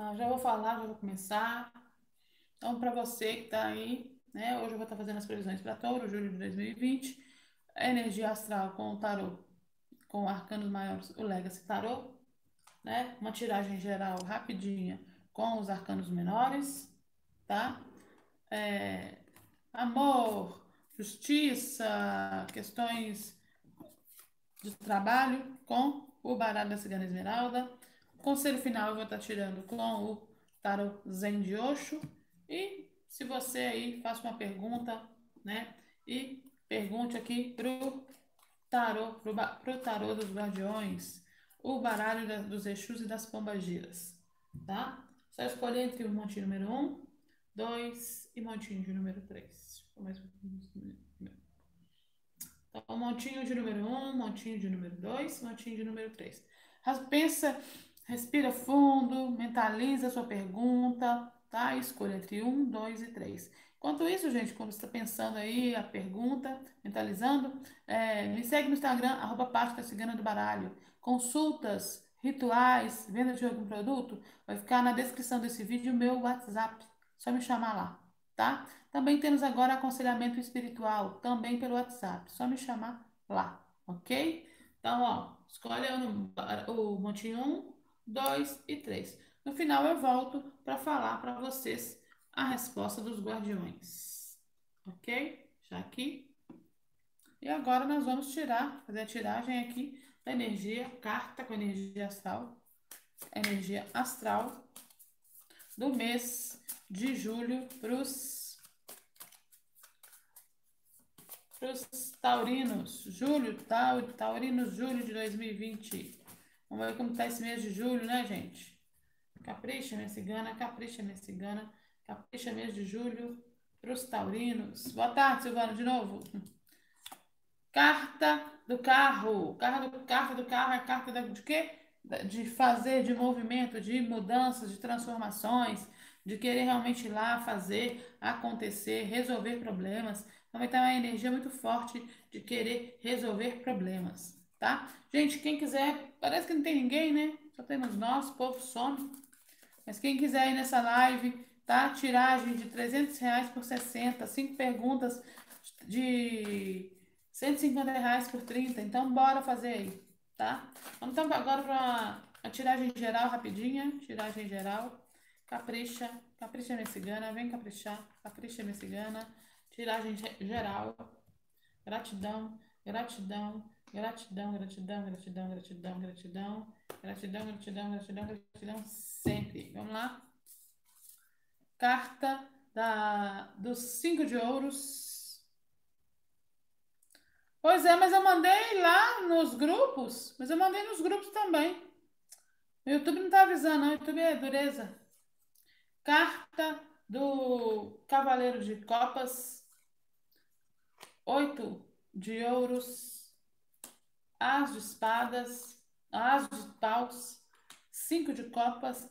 Já vou falar, já vou começar. Então, para você que está aí, né? Hoje eu vou estar fazendo as previsões para Touro, julho de 2020. A energia astral com o tarô, com arcanos maiores, o Legacy Tarô, né? Uma tiragem geral rapidinha com os arcanos menores, tá? É, amor, justiça, questões de trabalho com o baralho da Cigana Esmeralda. Conselho final eu vou estar tirando com o tarot Zen de Osho. E se você aí faça uma pergunta, né? E pergunte aqui pro tarô dos guardiões, o baralho dos Exus e das pombagiras, tá? Só escolher entre o montinho número 2 e montinho de número 3. Então, montinho de número montinho de número 2, montinho de número 3. Pensa, respira fundo, mentaliza a sua pergunta, tá? Escolha entre 2 e 3. Enquanto isso, gente, quando você está pensando aí a pergunta, mentalizando, me segue no Instagram, @Prática Cigana do Baralho. Consultas, rituais, venda de algum produto, vai ficar na descrição desse vídeo o meu WhatsApp. Só me chamar lá, tá? Também temos agora aconselhamento espiritual, também pelo WhatsApp. Só me chamar lá, ok? Então, ó, escolhe o montinho 2 e 3. No final eu volto para falar para vocês a resposta dos guardiões, ok? Já aqui. E agora nós vamos fazer a tiragem aqui da energia, carta com energia astral do mês de julho para os taurinos. Taurinos, julho de 2020. Vamos ver como está esse mês de julho, né, gente? Capricha, minha cigana, capricha, minha cigana, capricha, mês de julho para os taurinos. Boa tarde, Silvana, de novo. Carta do carro. Carta do carro é carta de quê? De fazer, de movimento, de mudanças, de transformações, de querer realmente ir lá fazer, acontecer, resolver problemas. Então vai ter uma energia muito forte de querer resolver problemas, tá? Gente, quem quiser, parece que não tem ninguém, né? Só temos nós, o povo some. Mas quem quiser ir nessa live, tá? Tiragem de R$ 300 por 60, 5 perguntas de R$ 150 por 30. Então, bora fazer aí, tá? Vamos então agora para a tiragem geral, rapidinha. Tiragem geral. Capricha, capricha minha cigana, vem caprichar, capricha minha cigana. Tiragem geral. Gratidão, gratidão, gratidão, gratidão, gratidão, gratidão, gratidão, gratidão, gratidão, gratidão, gratidão, sempre. Vamos lá. Carta dos 5 de ouros. Pois é, mas eu mandei lá nos grupos. Mas eu mandei nos grupos também. O YouTube não tá avisando, não. O YouTube é dureza. Carta do Cavaleiro de Copas. 8 de ouros. As de espadas. As de paus. 5 de copas.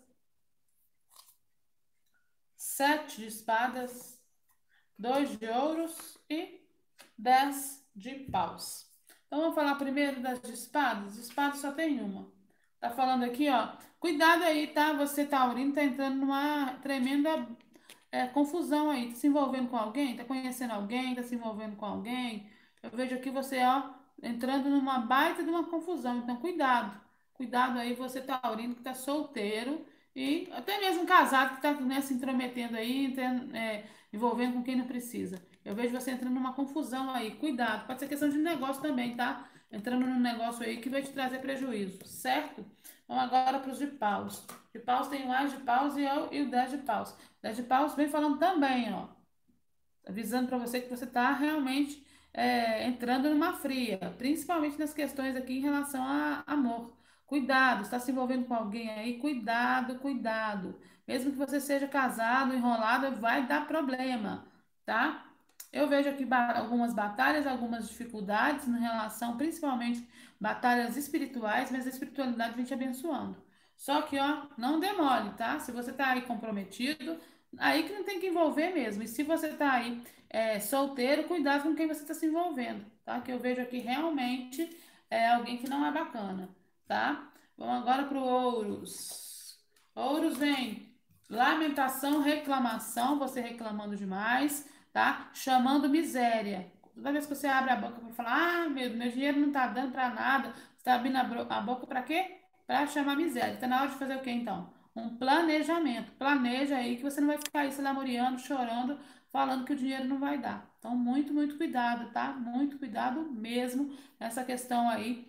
7 de espadas. 2 de ouros e 10 de paus. Então, vamos falar primeiro das de espadas. De espadas só tem uma. Tá falando aqui, ó. Cuidado aí, tá? Você, taurino, tá entrando numa tremenda confusão aí. Tá se envolvendo com alguém? Tá conhecendo alguém? Tá se envolvendo com alguém? Eu vejo aqui você, ó, entrando numa baita de uma confusão. Então, cuidado. Cuidado aí, você, taurino, que tá solteiro e até mesmo casado, que tá, né, se intrometendo aí, envolvendo com quem não precisa. Eu vejo você entrando numa confusão aí. Cuidado. Pode ser questão de negócio também, tá? Entrando num negócio aí que vai te trazer prejuízo, certo? Vamos agora para os de paus. De paus tem o as de paus e o 10 de paus. 10 de paus vem falando também, ó. Avisando para você que você está realmente entrando numa fria. Principalmente nas questões aqui em relação a amor. Cuidado, está se envolvendo com alguém aí. Cuidado, cuidado. Mesmo que você seja casado, enrolado, vai dar problema, tá? Eu vejo aqui algumas batalhas, algumas dificuldades em relação, principalmente, batalhas espirituais, mas a espiritualidade vem te abençoando. Só que, ó, não demore, tá? Se você tá aí comprometido, aí que não tem que envolver mesmo. E se você tá aí solteiro, cuidado com quem você está se envolvendo, tá? Que eu vejo aqui realmente alguém que não é bacana, tá? Vamos agora pro ouros. Ouros vem lamentação, reclamação, você reclamando demais, tá? Chamando miséria. Toda vez que você abre a boca para falar, ah, meu dinheiro não tá dando para nada, você tá abrindo a boca para quê? Para chamar miséria. Tá na hora de fazer o quê, então? Um planejamento. Planeja aí que você não vai ficar aí se lamuriando, chorando, falando que o dinheiro não vai dar. Então, muito, muito cuidado, tá? Muito cuidado mesmo nessa questão aí.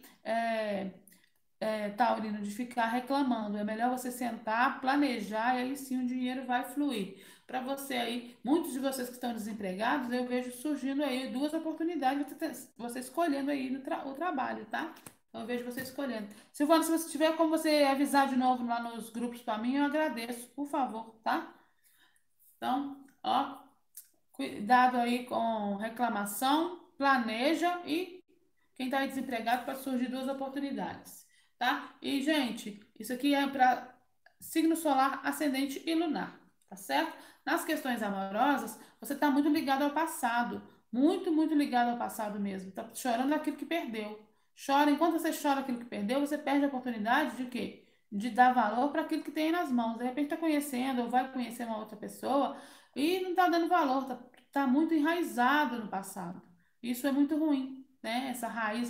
Taurino, de ficar reclamando. É melhor você sentar, planejar e aí sim o dinheiro vai fluir. Para você aí, muitos de vocês que estão desempregados, eu vejo surgindo aí duas oportunidades, você escolhendo aí o trabalho, tá? Então, eu vejo você escolhendo. Silvana, se você tiver como você avisar de novo lá nos grupos para mim, eu agradeço, por favor, tá? Então, ó, cuidado aí com reclamação, planeja e quem está desempregado pode surgir duas oportunidades, tá? E, gente, isso aqui é para signo solar, ascendente e lunar, tá certo? Nas questões amorosas, você está muito ligado ao passado, muito, muito ligado ao passado mesmo. Tá chorando aquilo que perdeu. Chora, enquanto você chora aquilo que perdeu, você perde a oportunidade de quê? De dar valor para aquilo que tem nas mãos. De repente está conhecendo ou vai conhecer uma outra pessoa e não está dando valor, tá muito enraizado no passado. Isso é muito ruim, né? Essa raiz,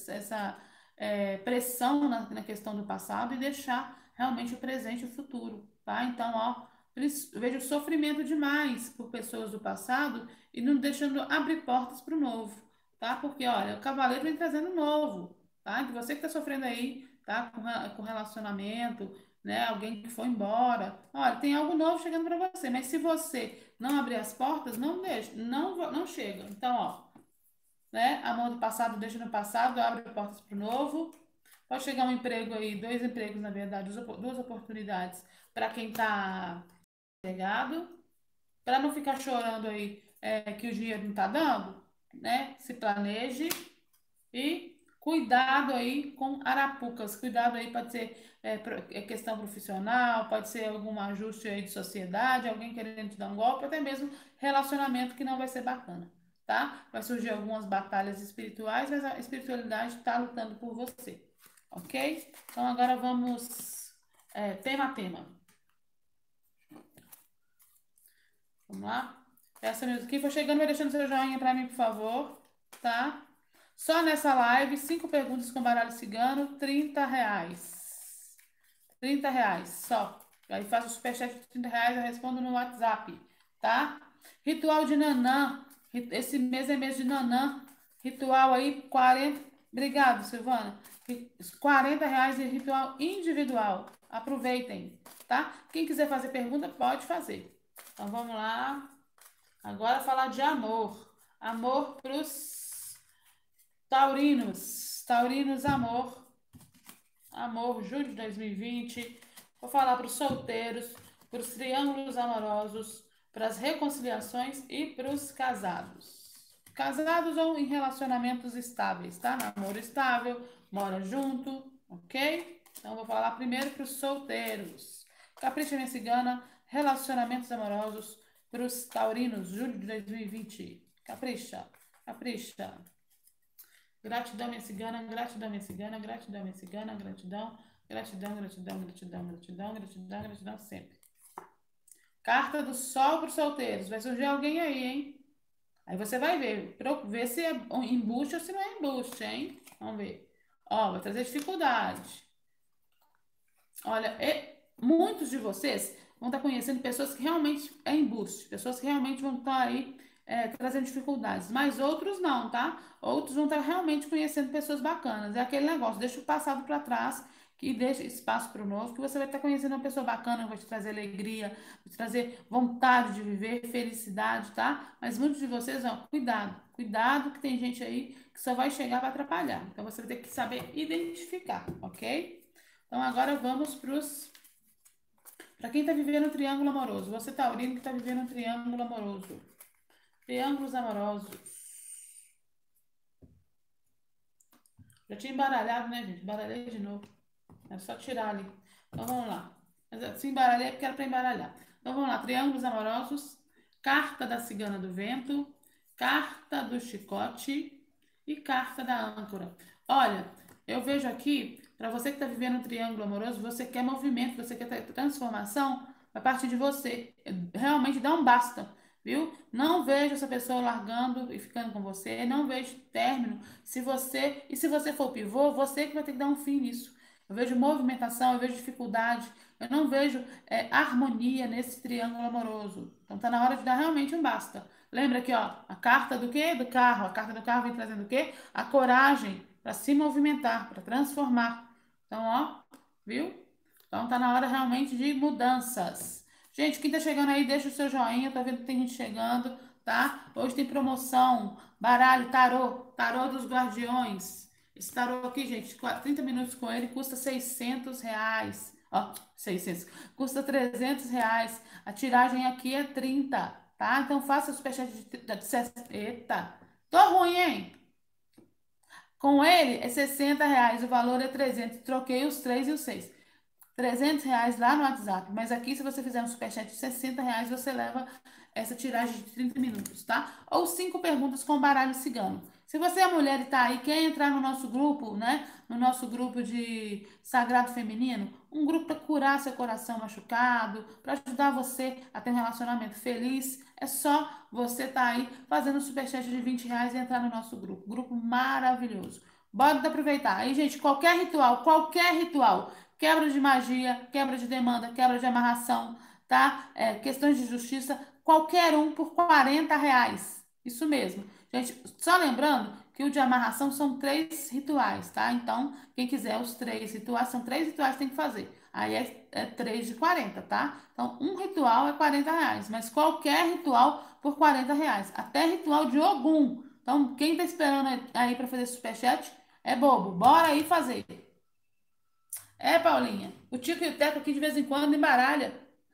essa pressão na questão do passado e deixar realmente o presente e o futuro, tá? Então, ó, eu vejo sofrimento demais por pessoas do passado e não deixando abrir portas para o novo, tá? Porque, olha, o cavaleiro vem trazendo novo, tá? Que você que está sofrendo aí, tá? Com relacionamento, né? Alguém que foi embora, olha, tem algo novo chegando para você, mas se você não abrir as portas, não deixa, não chega. Então, ó, né? Amor do passado deixa no passado, abre portas para o novo. Pode chegar um emprego aí, dois empregos, na verdade, duas oportunidades para quem está empregado, para não ficar chorando aí que o dinheiro não está dando, né? Se planeje e cuidado aí com arapucas. Cuidado aí pode ser questão profissional, pode ser algum ajuste aí de sociedade, alguém querendo te dar um golpe, até mesmo relacionamento que não vai ser bacana, tá? Vai surgir algumas batalhas espirituais, mas a espiritualidade está lutando por você, ok? Então agora vamos tema a tema. Vamos lá? Peça mesmo. Quem for chegando, vai deixando seu joinha para mim, por favor, tá? Só nessa live, 5 perguntas com baralho cigano, R$ 30. R$ 30, só. Aí faço o superchat de R$ 30, eu respondo no WhatsApp, tá? Ritual de Nanã. Esse mês é mês de Nanã. Ritual aí, 40. Obrigado, Silvana. R$ 40 de ritual individual. Aproveitem, tá? Quem quiser fazer pergunta, pode fazer. Então vamos lá. Agora falar de amor. Amor para os taurinos. Taurinos, amor. Amor, julho de 2020. Vou falar para os solteiros, para os triângulos amorosos, para as reconciliações e para os casados. Casados ou em relacionamentos estáveis, tá? Namoro estável, mora junto, ok? Então, vou falar primeiro para os solteiros. Capricha Minha Cigana, relacionamentos amorosos para os taurinos, julho de 2020. Capricha, capricha. Gratidão, minha cigana, gratidão, minha cigana, gratidão, minha cigana, gratidão, gratidão, gratidão, gratidão, gratidão, gratidão, gratidão sempre. Carta do Sol para os solteiros. Vai surgir alguém aí, hein? Aí você vai ver se é um embuste ou se não é embuste, hein? Vamos ver. Ó, vai trazer dificuldade. Olha, muitos de vocês vão estar conhecendo pessoas que realmente é embuste, pessoas que realmente vão estar aí trazendo dificuldades, mas outros não, tá? Outros vão estar realmente conhecendo pessoas bacanas. É aquele negócio, deixa o passado para trás, que deixa espaço para o novo, que você vai estar conhecendo uma pessoa bacana, vai te trazer alegria, vai te trazer vontade de viver, felicidade, tá? Mas muitos de vocês, ó, cuidado, cuidado que tem gente aí que só vai chegar para atrapalhar. Então você vai ter que saber identificar, ok? Então agora vamos para quem está vivendo um triângulo amoroso. Você taurino que está vivendo um triângulo amoroso. Triângulos amorosos. Já tinha embaralhado, né, gente? Embaralhei de novo. É só tirar ali. Então vamos lá. Mas se embaralhei é porque era para embaralhar. Então vamos lá. Triângulos amorosos. Carta da cigana do vento. Carta do chicote. E carta da âncora. Olha, eu vejo aqui para você que está vivendo um triângulo amoroso, você quer movimento, você quer transformação, a partir de você. Realmente dá um basta, viu? Não vejo essa pessoa largando e ficando com você, não vejo término. Se você for pivô, você que vai ter que dar um fim nisso. Eu vejo movimentação, eu vejo dificuldade, eu não vejo harmonia nesse triângulo amoroso. Então tá na hora de dar realmente um basta. Lembra aqui, ó, a carta do quê? Do carro. A carta do carro vem trazendo o quê? A coragem para se movimentar, para transformar. Então, ó, viu? Então tá na hora realmente de mudanças. Gente, quem tá chegando aí, deixa o seu joinha. Tô vendo que tem gente chegando, tá? Hoje tem promoção. Baralho, tarô dos guardiões. Esse tarô aqui, gente, 30 minutos com ele custa R$ 600. Ó, 600. Custa R$ 300. A tiragem aqui é 30, tá? Então faça o superchat de 60. Eita, tô ruim, hein? Com ele é R$ 60, o valor é 300. Troquei os 3 e os 6. R$ 300 lá no WhatsApp. Mas aqui, se você fizer um superchat de R$ 60, você leva essa tiragem de 30 minutos, tá? Ou 5 perguntas com baralho cigano. Se você é mulher e tá aí, quer entrar no nosso grupo, né? No nosso grupo de Sagrado Feminino, um grupo para curar seu coração machucado, para ajudar você a ter um relacionamento feliz, é só você tá aí fazendo um superchat de R$ 20 e entrar no nosso grupo. Grupo maravilhoso. Bora aproveitar. Aí, gente, qualquer ritual. Quebra de magia, quebra de demanda, quebra de amarração, tá? Questões de justiça, qualquer um por R$ 40. Isso mesmo. Gente, só lembrando que o de amarração são 3 rituais, tá? Então, quem quiser os 3 rituais, são 3 rituais que tem que fazer. Aí é 3 de 40, tá? Então, um ritual é R$ 40, mas qualquer ritual por R$ 40. Até ritual de Ogum. Então, quem tá esperando aí para fazer superchat é bobo. Bora aí fazer. Paulinha, o Tico e o Teco aqui de vez em quando embaralha.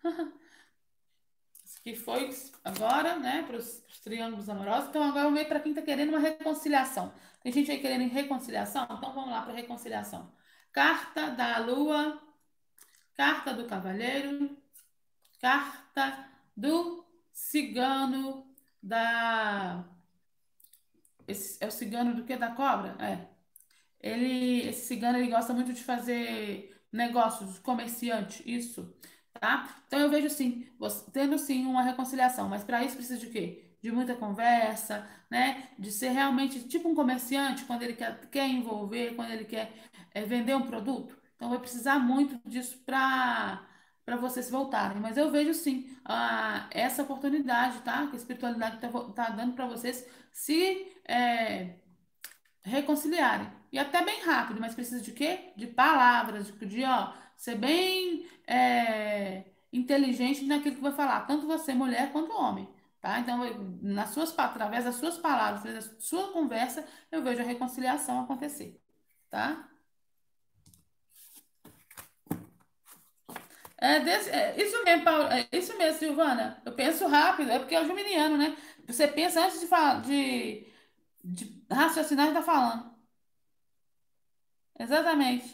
Isso que foi agora, né, para os triângulos amorosos. Então agora vamos ver para quem está querendo uma reconciliação. Tem gente aí querendo reconciliação? Então vamos lá para reconciliação. Carta da Lua, carta do Cavaleiro, carta do Cigano da... Esse é o cigano do que? Da cobra? Esse cigano, ele gosta muito de fazer negócios, comerciante, isso, tá? Então eu vejo sim, tendo sim uma reconciliação, mas para isso precisa de quê? De muita conversa, né? De ser realmente tipo um comerciante, quando ele quer envolver, quando ele quer vender um produto. Então vai precisar muito disso para vocês voltarem. Mas eu vejo sim essa oportunidade, tá? Que a espiritualidade tá dando para vocês se reconciliarem. E até bem rápido, mas precisa de quê? De palavras, ó, ser bem inteligente naquilo que vai falar, tanto você, mulher, quanto homem. Tá? Então, através das suas palavras, através da sua conversa, eu vejo a reconciliação acontecer. Tá? Isso mesmo, Paulo, isso mesmo, Silvana. Eu penso rápido, é porque é o geminiano, né? Você pensa antes de falar, de raciocinar e tá falando. Exatamente.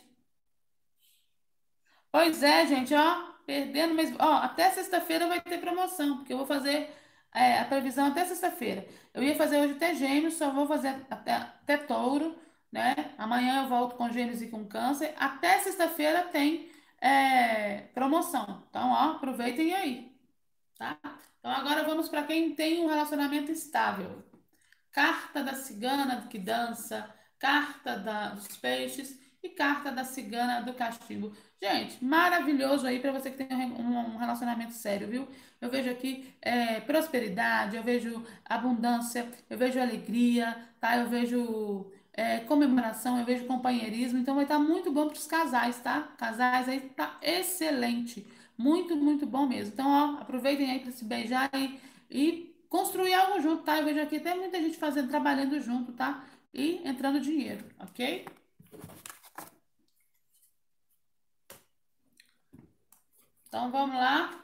Pois é, gente, ó, perdendo mesmo. Ó, até sexta-feira vai ter promoção, porque eu vou fazer a previsão até sexta-feira. Eu ia fazer hoje até Gêmeos, só vou fazer até Touro, né? Amanhã eu volto com Gêmeos e com Câncer. Até sexta-feira tem promoção. Então, ó, aproveitem aí, tá? Então, agora vamos para quem tem um relacionamento estável. Carta da cigana que dança, carta dos peixes e carta da cigana do cachimbo. Gente, maravilhoso aí para você que tem um relacionamento sério, viu? Eu vejo aqui prosperidade, eu vejo abundância, eu vejo alegria, tá? Eu vejo comemoração, eu vejo companheirismo. Então vai estar muito bom para os casais, tá? Casais aí tá excelente. Muito, muito bom mesmo. Então, ó, aproveitem aí para se beijar e construir algo junto, tá? Eu vejo aqui até muita gente fazendo, trabalhando junto, tá? E entrando dinheiro, ok? Então vamos lá.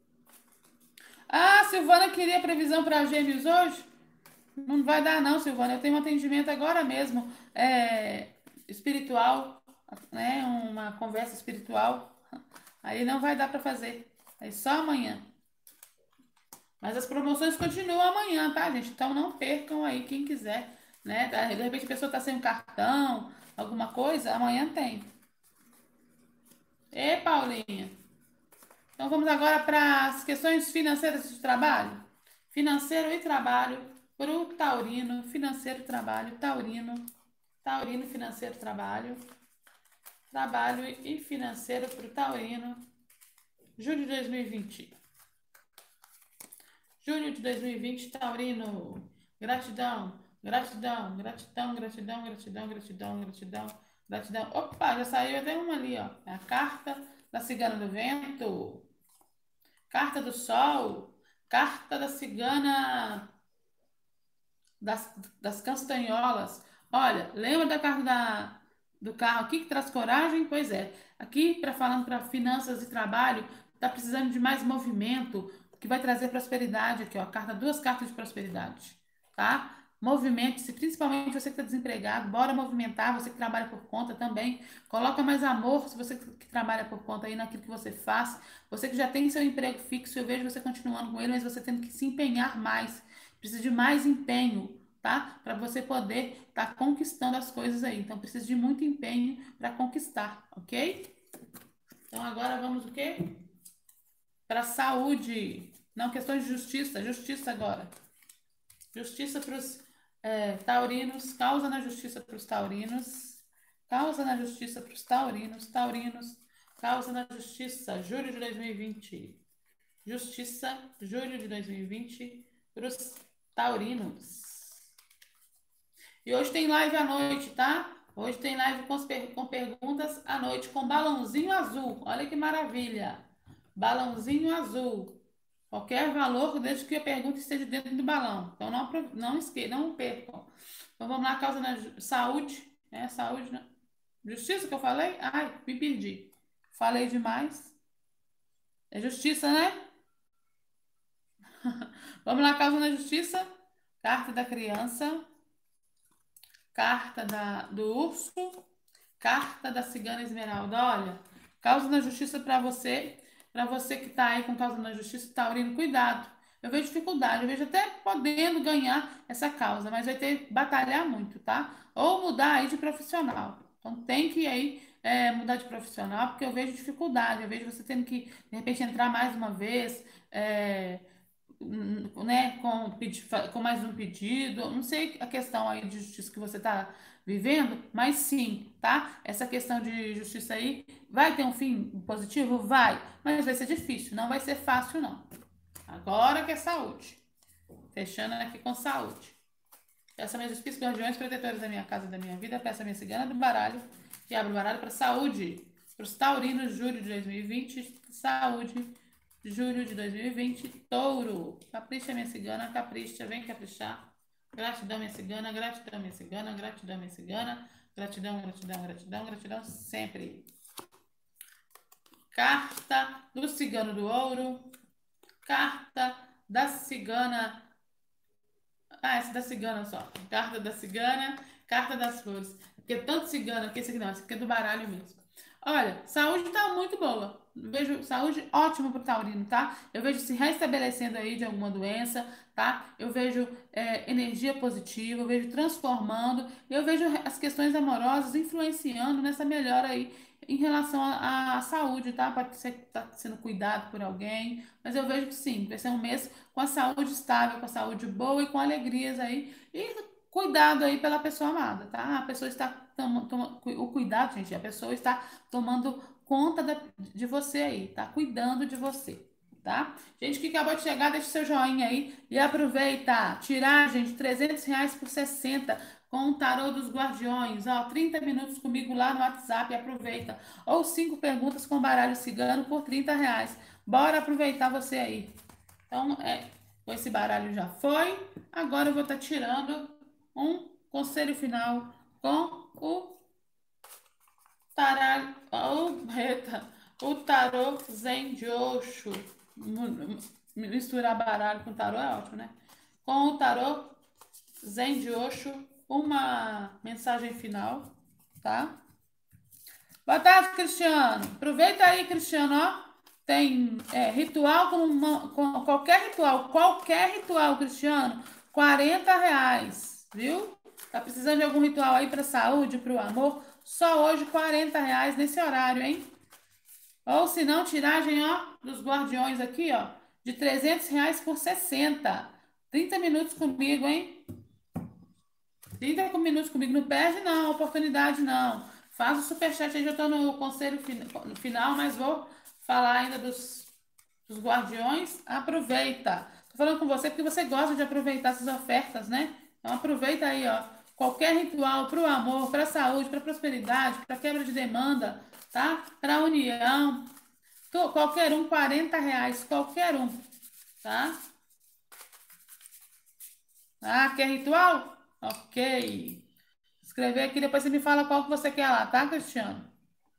Ah, Silvana queria previsão para Gêmeos hoje? Não vai dar não, Silvana. Eu tenho um atendimento agora mesmo, espiritual, né? Uma conversa espiritual. Aí não vai dar para fazer. É só amanhã. Mas as promoções continuam amanhã, tá, gente? Então não percam aí quem quiser, né? De repente a pessoa tá sem um cartão, alguma coisa, amanhã tem. E Paulinha. Então vamos agora para as questões financeiras de trabalho. Financeiro e trabalho para o taurino. Financeiro, trabalho, taurino. Taurino, financeiro, trabalho. Trabalho e financeiro para o taurino. Julho de 2020. Julho de 2020, taurino. Gratidão, gratidão, gratidão, gratidão, gratidão, gratidão, gratidão, gratidão. Opa, já saiu até uma ali, ó. É a carta da cigana do vento. Carta do sol. Carta da cigana das castanholas. Olha, lembra da carta do carro aqui que traz coragem? Pois é. Aqui, falando para finanças e trabalho, tá precisando de mais movimento, que vai trazer prosperidade aqui, ó. Duas cartas de prosperidade, tá? Movimente-se, principalmente você que está desempregado, bora movimentar, você que trabalha por conta também. Coloca mais amor, se você que trabalha por conta aí naquilo que você faz. Você que já tem seu emprego fixo, eu vejo você continuando com ele, mas você tendo que se empenhar mais. Precisa de mais empenho, tá? Para você poder estar conquistando as coisas aí. Então, precisa de muito empenho para conquistar, ok? Então, agora vamos o quê? Para saúde. Não, questões de justiça. Justiça agora. Justiça para os taurinos. Causa na justiça para os taurinos. Causa na justiça para os taurinos. Taurinos. Causa na justiça. Julho de 2020. Justiça. Julho de 2020. Para os taurinos. E hoje tem live à noite, tá? Hoje tem live com perguntas à noite com balãozinho azul. Olha que maravilha. Balãozinho azul. Qualquer valor, desde que a pergunta esteja dentro do balão. Então, não percam. Então, vamos lá, causa na saúde. Saúde, né? Justiça que eu falei? Ai, me perdi. Falei demais. É justiça, né? Vamos lá, causa na justiça. Carta da criança. Carta do urso. Carta da cigana esmeralda. Olha, causa na justiça para você que tá aí com causa na justiça, taurino, cuidado. Eu vejo dificuldade, eu vejo até podendo ganhar essa causa, mas vai ter que batalhar muito, tá? Ou mudar aí de profissional. Então tem que aí mudar de profissional, porque eu vejo dificuldade, eu vejo você tendo que, de repente, entrar mais uma vez, né, com mais um pedido, não sei a questão aí de justiça que você está vivendo, mas sim, tá? Essa questão de justiça aí vai ter um fim positivo? Vai, mas vai ser difícil, não vai ser fácil, não. Agora que é saúde. Fechando aqui com saúde. Peço a meus espíritos guardiões protetores da minha casa e da minha vida, peço a minha cigana do baralho e abro o baralho para saúde. Para os taurinos, julho de 2020, saúde. Julho de 2020, touro. Capricha, minha cigana, capricha, vem caprichar. Gratidão, minha cigana, gratidão, minha cigana, gratidão, minha cigana. Gratidão, gratidão, gratidão, gratidão sempre. Carta do cigano do ouro. Carta da cigana. Essa da cigana só. Carta da cigana, carta das flores. Porque tanto cigana que esse aqui não, esse aqui é do baralho mesmo. Olha, saúde tá muito boa. Vejo saúde ótima pro taurino, tá? Eu vejo se restabelecendo aí de alguma doença, tá? Eu vejo energia positiva, eu vejo transformando, eu vejo as questões amorosas influenciando nessa melhora aí em relação à saúde, tá? Pode ser que tá sendo cuidado por alguém, mas eu vejo que sim, vai ser um mês com a saúde estável, com a saúde boa e com alegrias aí. E cuidado aí pela pessoa amada, tá? A pessoa está tomando o cuidado, gente, a pessoa está tomando conta de você aí, tá? Cuidando de você, tá? Gente que acabou de chegar, deixa seu joinha aí e aproveita. Tirar, gente, R$ 300 por 60 com o tarô dos guardiões, ó, 30 minutos comigo lá no WhatsApp, aproveita. Ou 5 perguntas com baralho cigano por R$ 30. Bora aproveitar você aí. Então, com esse baralho já foi. Agora eu vou estar tirando um conselho final com o taralho, o tarô Zen de Osho. Misturar baralho com tarô é ótimo, né? Com o tarô Zen de Osho, uma mensagem final, tá? Boa tarde, Cristiano. Aproveita aí, Cristiano, ó. Tem ritual com qualquer ritual, Cristiano, R$ 40, viu? Tá precisando de algum ritual aí para saúde, para o amor? Só hoje R$ 40 nesse horário, hein? Ou se não, tiragem, ó, dos guardiões aqui, ó, de R$ 300 por 60. 30 minutos comigo, hein? 30 minutos comigo. Não perde, não. Oportunidade, não. Faz o superchat aí, já tô no conselho final, mas vou falar ainda dos guardiões. Aproveita. Tô falando com você porque você gosta de aproveitar essas ofertas, né? Então aproveita aí, ó. Qualquer ritual para o amor, para a saúde, para a prosperidade, para quebra de demanda, tá? Para a união. Qualquer um, R$ 40, qualquer um, tá? Ah, quer ritual? Ok. Escrever aqui, depois você me fala qual que você quer lá, tá, Cristiano?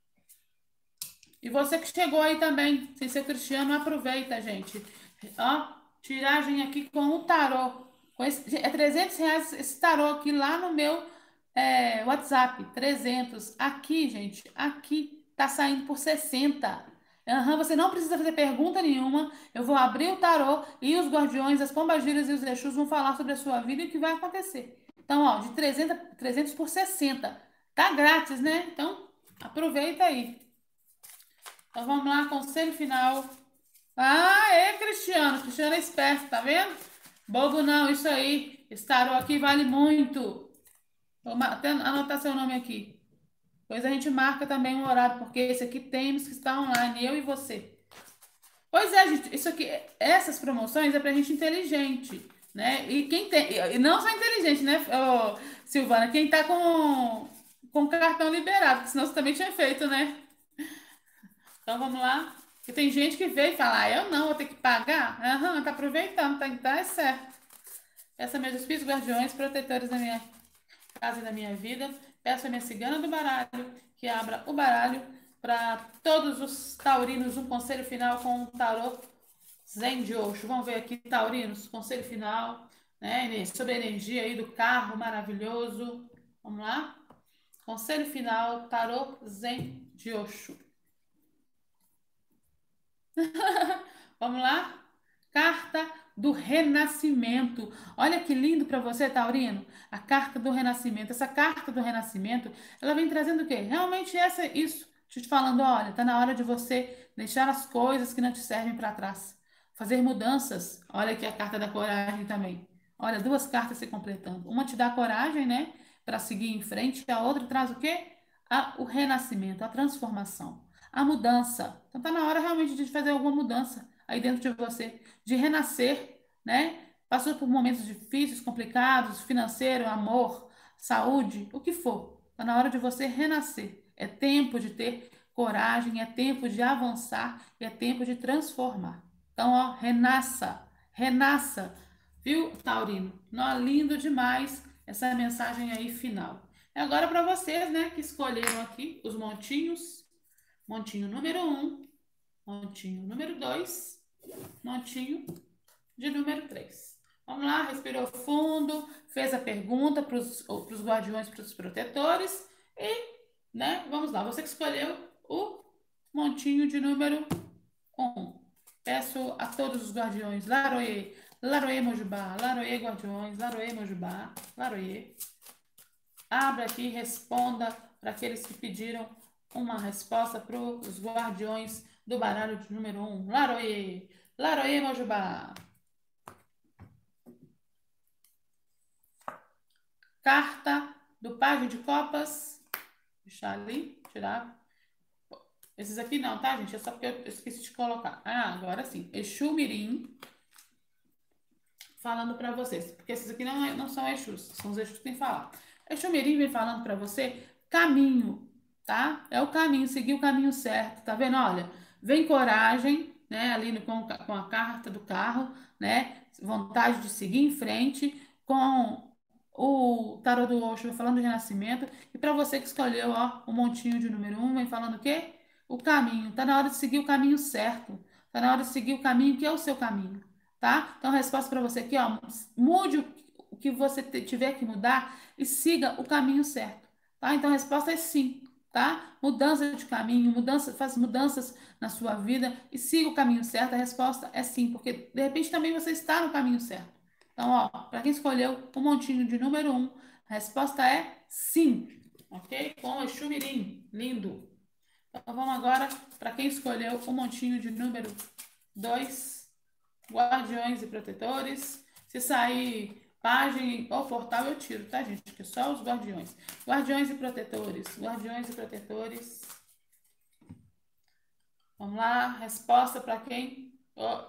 E você que chegou aí também, sem ser Cristiano, aproveita, gente. Ó, tiragem aqui com o tarô. É R$ 300 esse tarô aqui lá no meu WhatsApp. 300. Aqui, gente, aqui tá saindo por 60. Aham, você não precisa fazer pergunta nenhuma. Eu vou abrir o tarô e os guardiões, as pombagiras e os exus vão falar sobre a sua vida e o que vai acontecer. Então, ó, de 300 por 60. Tá grátis, né? Então, aproveita aí. Então vamos lá, conselho final. Ah, é, Cristiano. Cristiano é esperto, tá vendo? Bobo não, isso aí. Esse tarô aqui vale muito. Vou até anotar seu nome aqui. Depois a gente marca também um horário, porque esse aqui temos que estar online, eu e você. Pois é, gente, isso aqui, essas promoções é pra gente inteligente, né? E quem tem, e não só inteligente, né, Silvana? Quem tá com cartão liberado, porque senão você também tinha feito, né? Então vamos lá. Porque tem gente que veio e fala, ah, eu não, vou ter que pagar. Aham, tá aproveitando, tá é certo. Peço a meus espíritos guardiões, protetores da minha casa e da minha vida. Peço a minha cigana do baralho que abra o baralho para todos os taurinos. Um conselho final com o tarô Zen de Osho. Vamos ver aqui, taurinos, conselho final, né? Sobre a energia aí do carro maravilhoso. Vamos lá? Conselho final, tarô Zen de Osho. Vamos lá? Carta do Renascimento. Olha que lindo para você, Taurino. A carta do Renascimento. Essa carta do Renascimento, ela vem trazendo o quê? Realmente isso. Te falando, olha, tá na hora de você deixar as coisas que não te servem para trás. Fazer mudanças. Olha aqui a carta da coragem também. Olha, duas cartas se completando. Uma te dá coragem, né, para seguir em frente, e a outra traz o quê? O renascimento, a transformação, a mudança. Então tá na hora realmente de fazer alguma mudança aí dentro de você, de renascer, né? Passou por momentos difíceis, complicados, financeiro, amor, saúde, o que for. Tá na hora de você renascer. É tempo de ter coragem, é tempo de avançar, é tempo de transformar. Então, ó, renasça, renasça, viu, Taurino? Não, lindo demais essa mensagem aí final. E agora para vocês, né, que escolheram aqui os montinhos. Montinho número 1, montinho número 2, montinho de número 3. Vamos lá, respirou fundo, fez a pergunta para os guardiões, para os protetores e, né, vamos lá. Você que escolheu o montinho de número 1. Peço a todos os guardiões, Laroê, Laroê Mojubá, Laroê Guardiões, Laroê Mojubá, Laroê. Abra aqui e responda para aqueles que pediram uma resposta para os guardiões do baralho de número 1. Laroê, Laroê Mojubá. Carta do Pajem de Copas. Deixar ali, tirar. Esses aqui não, tá, gente? É só porque eu esqueci de colocar. Ah, agora sim. Exu Mirim. Falando para vocês. Porque esses aqui não são Exus. São os Exus que tem que falar. Exu Mirim vem falando para você caminho, tá? É o caminho, seguir o caminho certo. Tá vendo? Olha, vem coragem, né? Ali com a carta do carro, né? Vontade de seguir em frente com o tarô do Osho falando de renascimento. E para você que escolheu, ó, o montinho de número 1, vem falando o quê? O caminho. Tá na hora de seguir o caminho certo. Tá na hora de seguir o caminho que é o seu caminho, tá? Então, a resposta para você aqui, ó, mude o que você tiver que mudar e siga o caminho certo, tá? Então, a resposta é sim, tá? Mudança de caminho, faz mudanças na sua vida e siga o caminho certo. A resposta é sim, porque de repente também você está no caminho certo. Então, ó, para quem escolheu o montinho de número 1, a resposta é sim, ok? Com o Exu Mirim, lindo. Então, vamos agora para quem escolheu o montinho de número 2, guardiões e protetores. Se sair página ou portal, eu tiro, tá, gente? Que é só os guardiões. Guardiões e protetores. Guardiões e protetores. Vamos lá. Resposta para quem? Oh.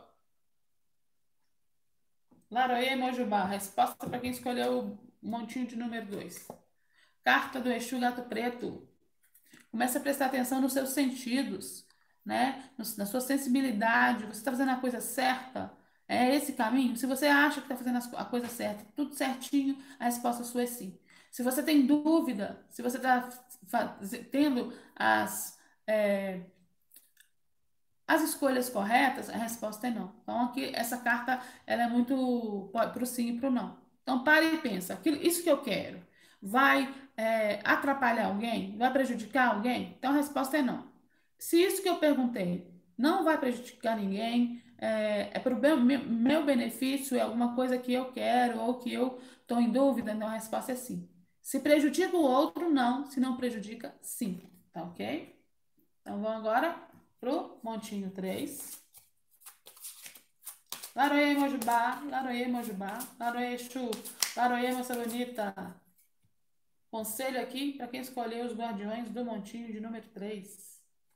Laroê Mojubá. Resposta para quem escolheu o montinho de número 2. Carta do Exu Gato Preto. Comece a prestar atenção nos seus sentidos, né? Na sua sensibilidade. Você está fazendo a coisa certa? É esse caminho? Se você acha que está fazendo a coisa certa, tudo certinho, a resposta sua é sim. Se você tem dúvida, se você está tendo é, as escolhas corretas, a resposta é não. Então, aqui, essa carta, ela é muito para o sim e para o não. Então, pare e pensa, isso que eu quero, vai atrapalhar alguém? Vai prejudicar alguém? Então, a resposta é não. Se isso que eu perguntei não vai prejudicar ninguém, é para o meu benefício, é alguma coisa que eu quero ou que eu estou em dúvida, então a resposta é sim. Se prejudica o outro, não. Se não prejudica, sim. Tá ok? Então, vamos agora pro montinho 3. Laroê Mojubá, Laroê Mojubá, Laroê Exu, Laroê Moça Bonita. Conselho aqui para quem escolheu os guardiões do montinho de número 3.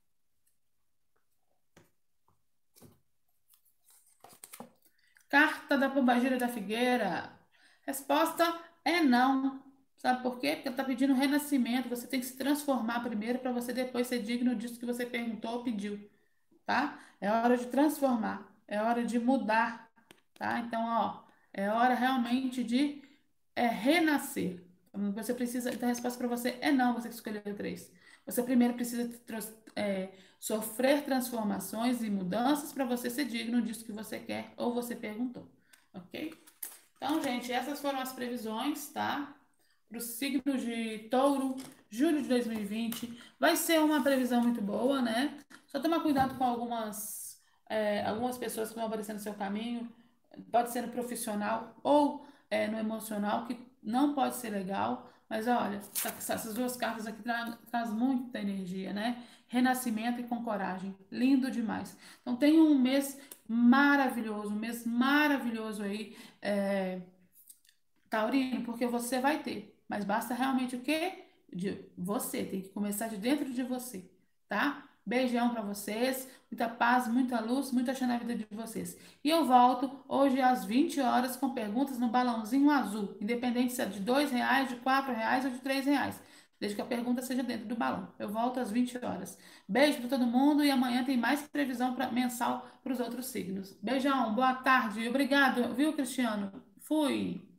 Carta da Pombagira da Figueira. Resposta é não. Sabe por quê? Porque ela está pedindo renascimento. Você tem que se transformar primeiro para você depois ser digno disso que você perguntou ou pediu. Tá? É hora de transformar. É hora de mudar. Tá? Então, ó, é hora realmente de renascer. Então, você precisa. Então, a resposta para você é não, você que escolheu o 3. Você primeiro precisa sofrer transformações e mudanças para você ser digno disso que você quer ou você perguntou. Ok? Então, gente, essas foram as previsões, tá? Para o signo de Touro, julho de 2020. Vai ser uma previsão muito boa, né? Só tomar cuidado com algumas pessoas que vão aparecer no seu caminho. Pode ser no profissional ou no emocional, que não pode ser legal. Mas olha, essas duas cartas aqui traz muita energia, né? Renascimento e com coragem. Lindo demais. Então, tem um mês maravilhoso aí. Taurino, porque você vai ter. Mas basta realmente o quê? De você, tem que começar de dentro de você, tá? Beijão para vocês, muita paz, muita luz, muita chã na vida de vocês. E eu volto hoje às 20 horas com perguntas no balãozinho azul, independente se é de R$ 2, de R$ 4 ou de R$ 3, desde que a pergunta seja dentro do balão. Eu volto às 20 horas. Beijo para todo mundo e amanhã tem mais previsão mensal para os outros signos. Beijão, boa tarde, obrigado, viu, Cristiano? Fui!